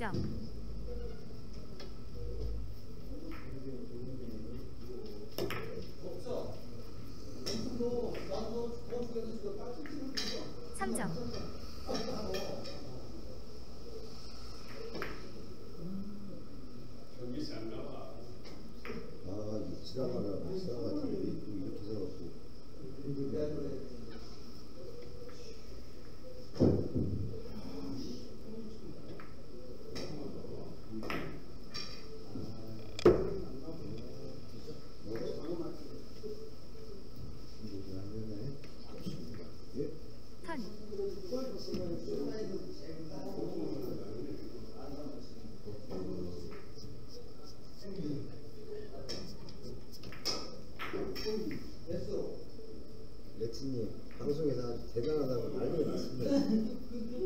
2점. 삼점. 경기 잘 나와. 아, 이 지나가라, 지나가지. 이렇게 해갖고. 턴. 렉스님, 방송에서 아주 대단하다고 난리가 났습니다.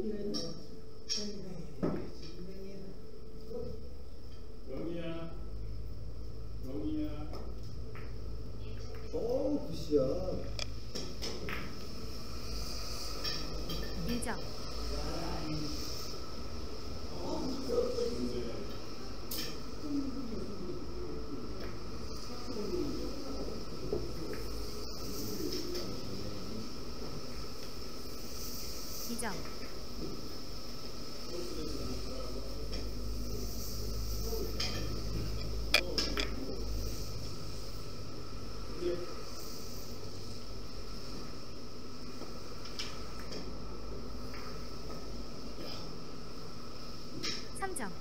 영희야. 영희야. 굿이야. 1점. 이점. 삼 점.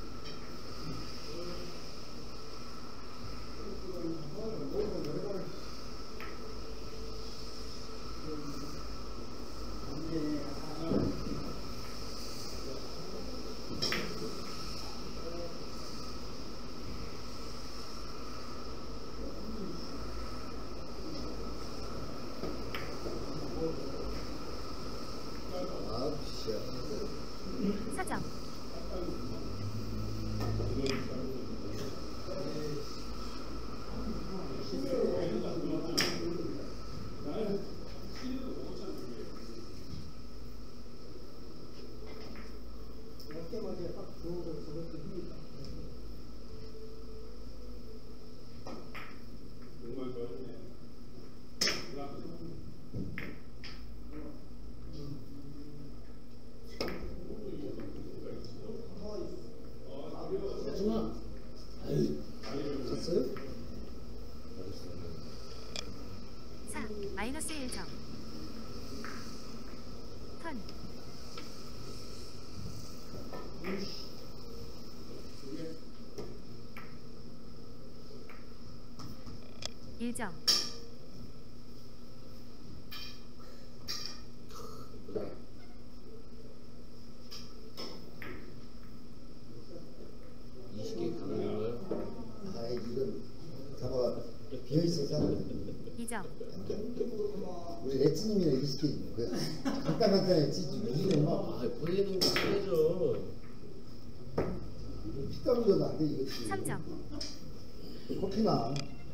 아, 굿이야. 4점. 정말 좋아하네. 쳤어요? 4. 마이너스 1점. 턴. 일점 20개 가는 거야? 아, 이건 잡아 비어있어서 2점. 우리 렉스님이랑 20개 있는 거야. 간단간단해 찌지. 이거 막 아, 보이는 거 해야죠. 피땀 줘도 안 돼, 이거. 3점. 커피나.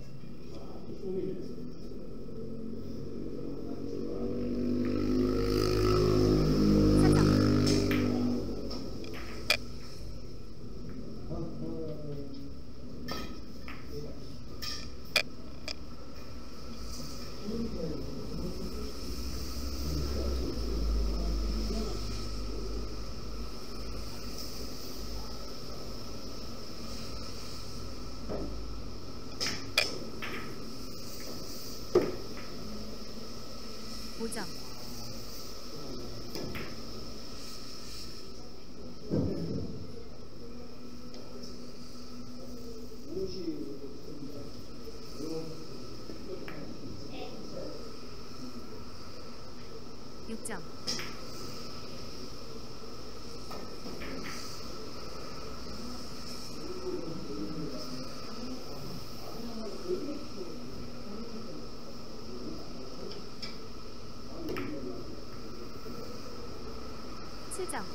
오점 6점. 칠점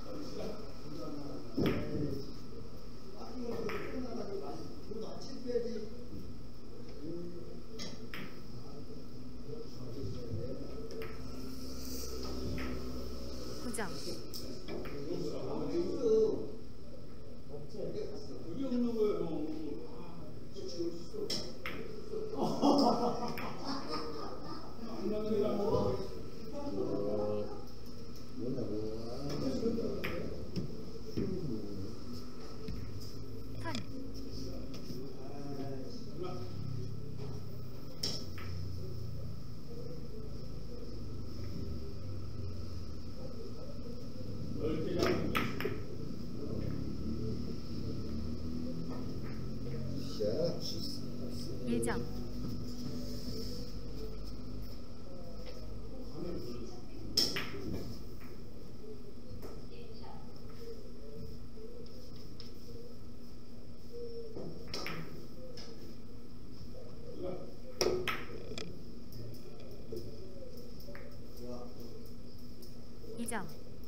9점, 그게 없는 거예요. 안 나가니까 뭐냐고. 턴, 넓게 잡는 거. 샷. 1점, 이점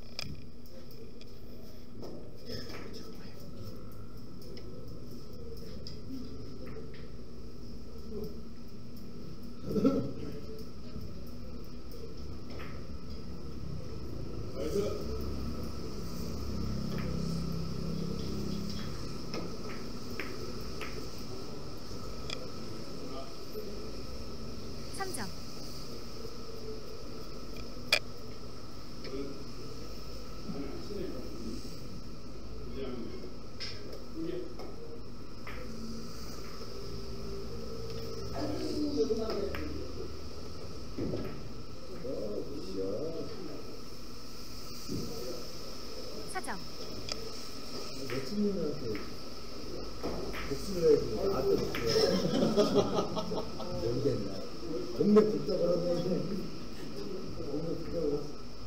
나이스. 3점, 아니 안 치네요. 그냥 이게 샷. 4점, 레츠님한테 복수를 해야지. 나한테 복수를 모르겠나. 동네 붙잡으라고. 동네 붙잡으라.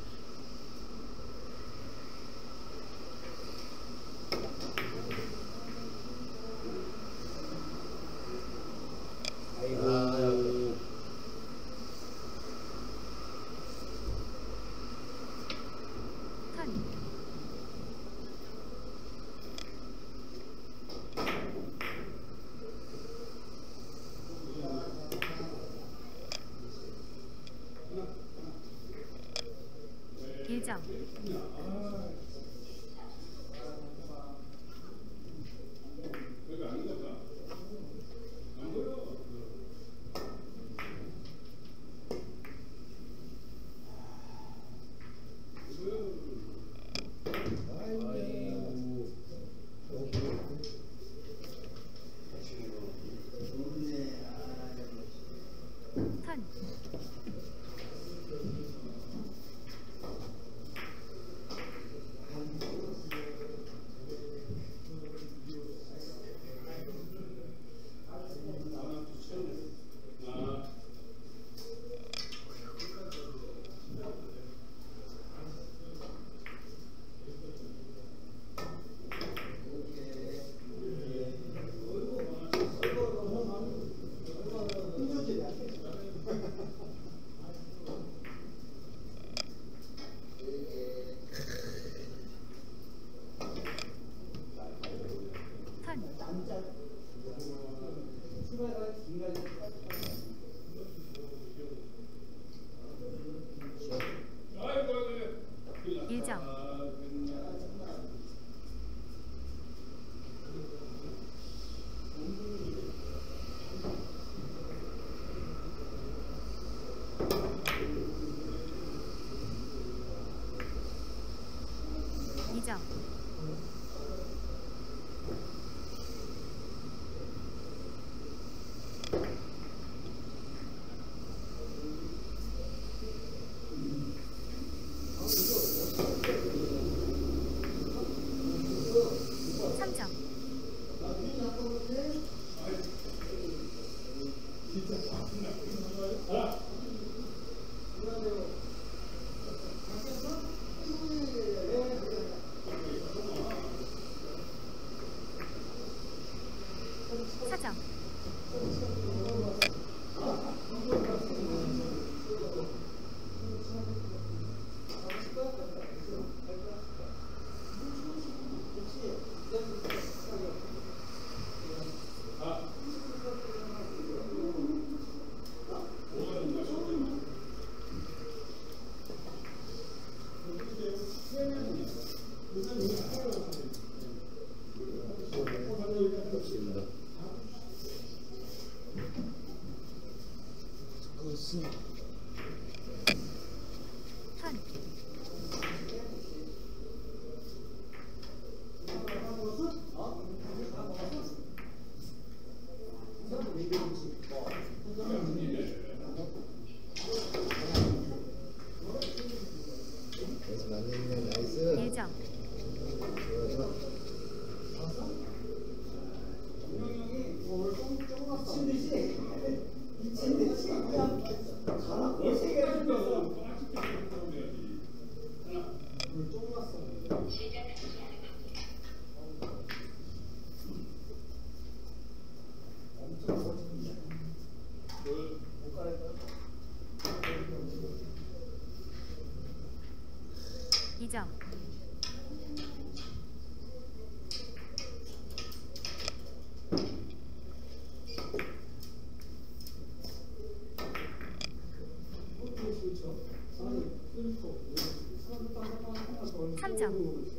아이고. 턴, 일점 그게 아닌가 봐. 안 보여. 아이고. 턴, 아이고, 1점, 이점 3점, 없습니다. 그것은 턴, 나이스. 1점, 좋아, 좋아. 이점 3점,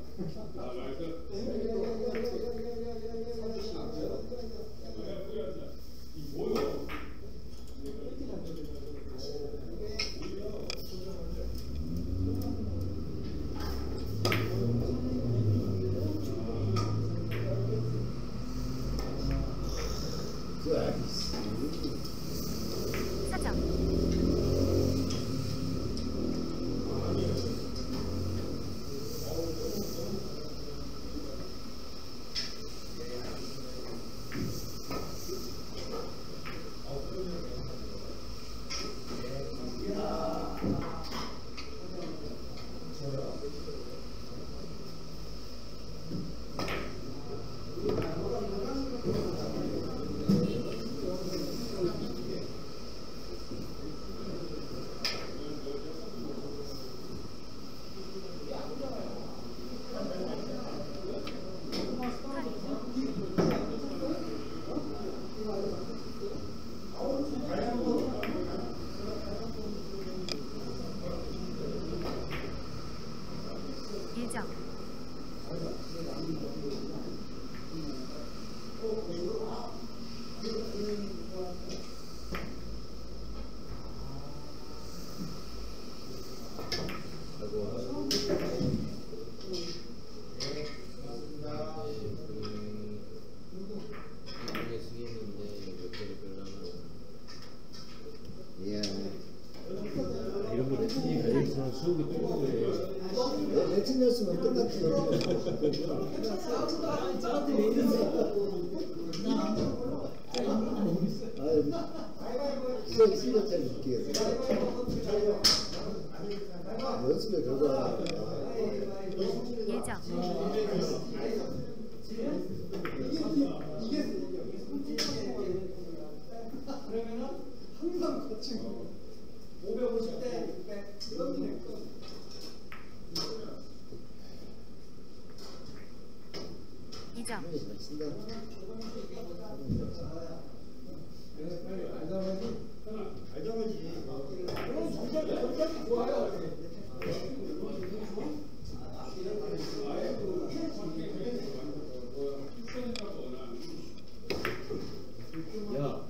나이스. 4점, 일점 이게 쓰겠는데 몇 개를 빼려면 이야. 이런 거 레슨이 갈려있으면 수업이 필요해. 레슨이었으면 끝났지. 수업 실력자리 느끼겠어. 연습의 결과. 1점, 그러면은 항상 거치고 550대 600 이런 거. 이점 잘 친다. 야,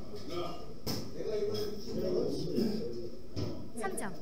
3점,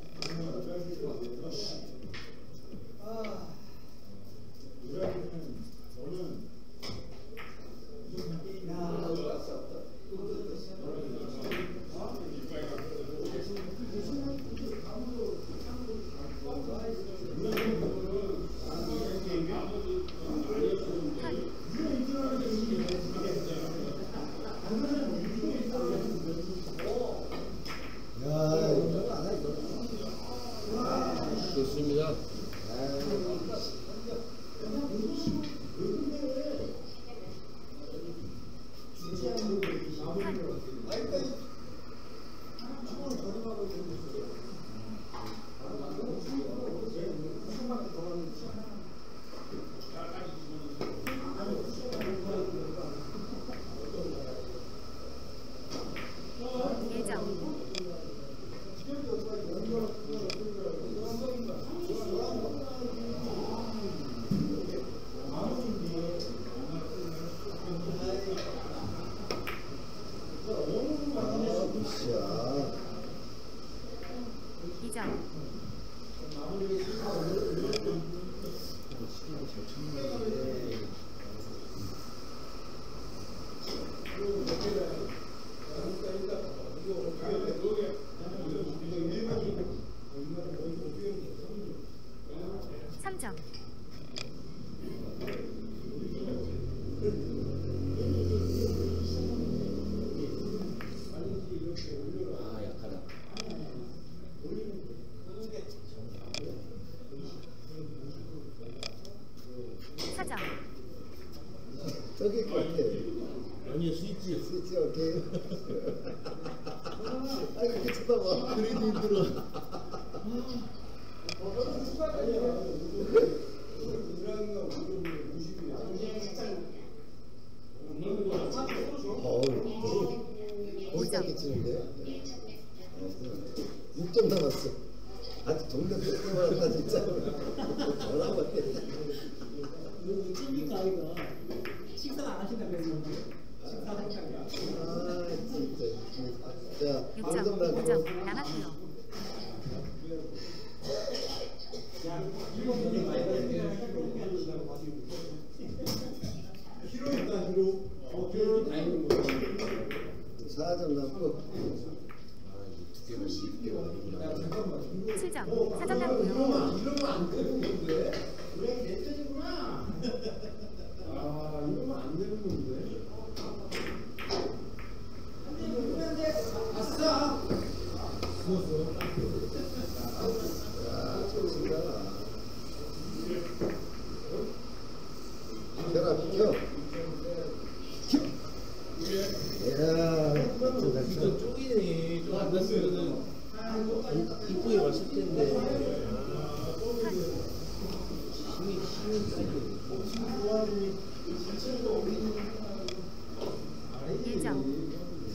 4점. 저기 같아. 아니야 스위치. 스위치 오케이. 아 이렇게 쳐다봐. 그래도 힘들어. 어우. 멋있게 치는데. 6점 남았어. 아직 정답 몇 개 받았다 진짜. 전화 받게. 찌니까 아이가 식사 안 하신다고 했는데 식사 하신다고. 아 진짜. 자, 6점. 방송 5점 남았고요. 히로 다 있는 거. 4점 남고. 두 개가 20개가 아니구나. 7점. 4점 남고요. 이러면 안 되는 건데. 그래 내 편이구나. 아 이러면 안 되는 건데. 아싸. 죽었어. 야, 좋습니다. 비켜라, 비켜. 이야, 이거 쪽이네. 쪽안 났으면은 이쁘게 왔을 텐데. 힘이 세네. 1점.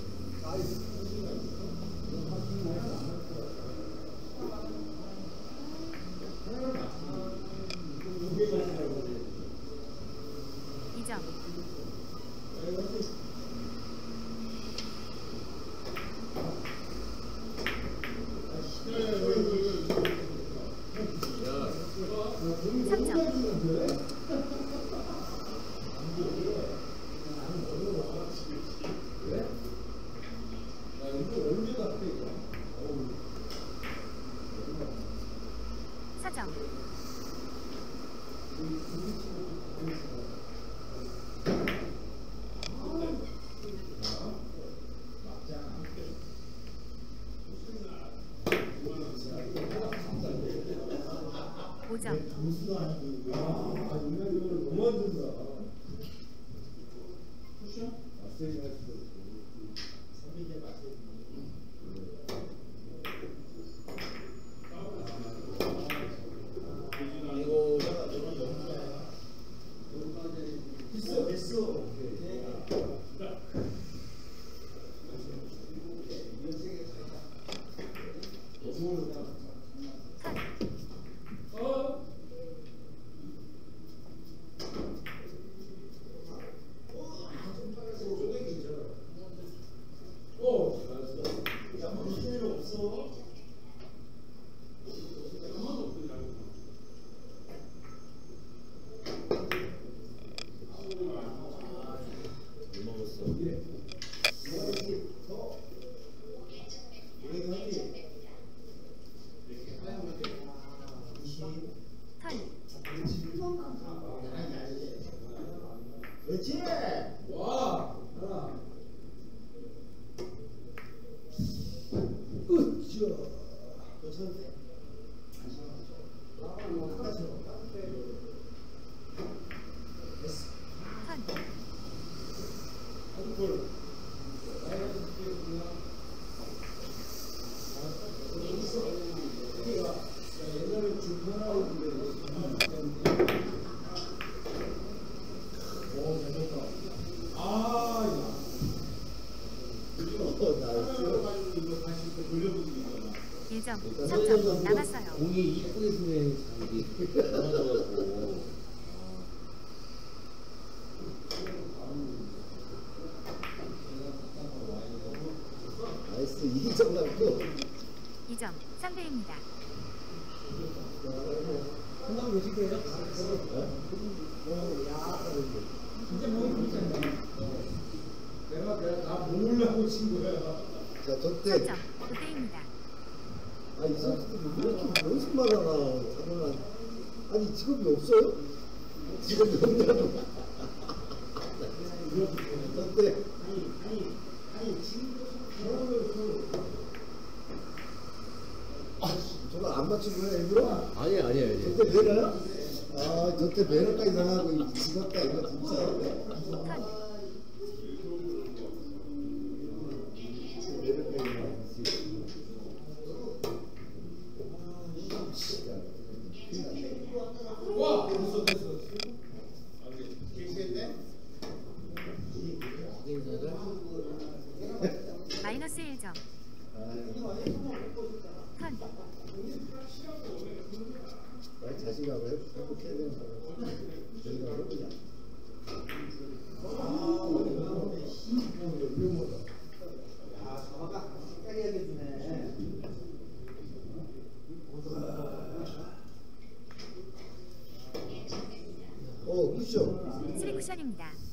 그렇지. 와. 하나. 으쌰. 괜찮네. 됐어. 한골. 옛날에 주편하고 있는데 나이스. 1점. 3점 남았어요. 공이 이쁘게 쓰네 자기. 넘어져가지고. 나이스. 2점 남고. 2점. 상대입니다. 한강 몇 시게요? 진짜 몸이 괜찮네. 내가 다 모으려고 친 거야. 자, 저때. 3점. 롯데입니다. 아, 이 선수들 왜 이렇게 연습만 하나. 정말. 아니, 직업이 없어요? 직업이 없냐고. 저때. 아니 지금 저거 안 맞춘 거야, 일부러? 아니야. 저때 내려요? 아, 저때 매너까지 당하고 지겹다 이거 진짜. 턴, 매너까지 당하고. 와 됐어 됐어. 계시겠네? 마이너스 1점. 턴, 자신감을 회복해야 되는 거야. 저희가 해보자. 야 저가 헷갈리게 주네. 쿠션. 3쿠션입니다.